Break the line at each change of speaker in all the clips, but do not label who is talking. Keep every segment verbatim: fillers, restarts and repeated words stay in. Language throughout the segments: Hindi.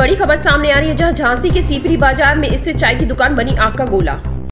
बड़ी खबर सामने आ रही है, जहां झांसी के सीपरी बाजार में स्थित चाय की दुकान बनी आग का गोला।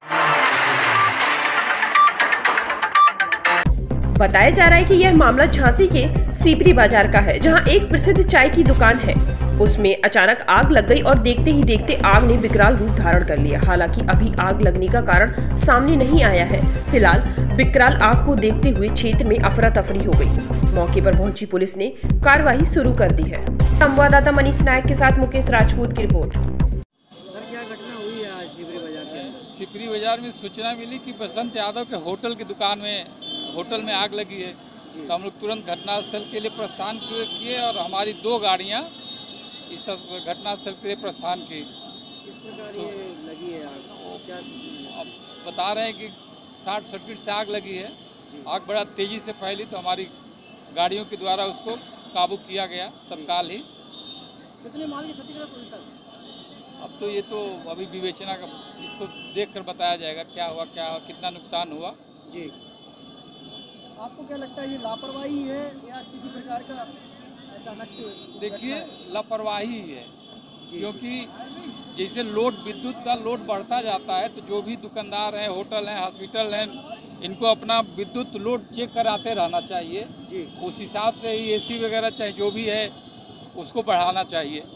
बताया जा रहा है कि यह मामला झांसी के सीपरी बाजार का है, जहां एक प्रसिद्ध चाय की दुकान है, उसमें अचानक आग लग गई और देखते ही देखते आग ने विकराल रूप धारण कर लिया। हालांकि अभी आग लगने का कारण सामने नहीं आया है। फिलहाल विकराल आग को देखते हुए क्षेत्र में अफरा तफरी हो गई। मौके पर पहुंची पुलिस ने कार्रवाई शुरू कर दी है। संवाददाता मनीष नायक के साथ मुकेश राजपूत की रिपोर्ट।
सर, क्या घटना हुई है आज सीपरी बाजार के अंदर?
सीपरी बाजार में सूचना मिली कि बसंत यादव के होटल की दुकान में होटल में आग लगी है, तो हम लोग तुरंत घटनास्थल के लिए प्रस्थान किए और हमारी दो गाड़ियां इस घटनास्थल के लिए प्रस्थान की।
किस प्रकार तो, ये लगी है आग? क्या
अब बता रहे हैं कि शॉर्ट सर्किट से आग लगी है। आग बड़ा तेजी से फैली तो हमारी गाड़ियों के द्वारा उसको काबू किया गया तत्काल ही।
कितने माल की क्षतिग्रस्त हुई सर?
अब तो ये तो अभी विवेचना का इसको देखकर बताया जाएगा क्या हुआ, क्या हुआ, कितना नुकसान हुआ।
जी, आपको क्या लगता है, ये लापरवाही है या किसी प्रकार का अचानक?
देखिए, लापरवाही है, क्योंकि जैसे लोड विद्युत का लोड बढ़ता जाता है तो जो भी दुकानदार हैं, होटल हैं, हॉस्पिटल हैं, इनको अपना विद्युत लोड चेक कराते रहना चाहिए। उस हिसाब से ही एसी वगैरह चाहे जो भी है उसको बढ़ाना चाहिए।